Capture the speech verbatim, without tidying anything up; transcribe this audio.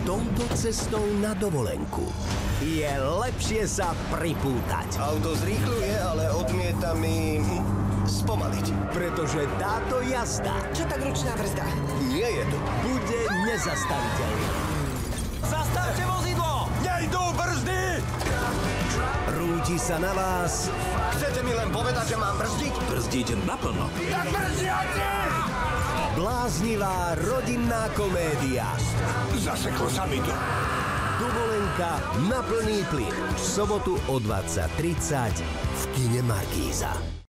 touto cestou na dovolenku je lepšie sa pripútať. Auto zrýchľuje, ale odmieta mi hm, spomaliť. Pretože táto jazda Čo tak ručná brzda? Nie je to. bude nezastaviteľná. Zastavte vozidlo! Nejdú brzdy! Rúti sa na vás Chcete mi len povedať, že mám brzdiť? Brzdiť naplno. Tak brzdiate! bláznivá rodinná komédia. Zaseklo sa mi to. Dovolenka na plný plyn. V sobotu o dvadsať tridsať v kine Markíza.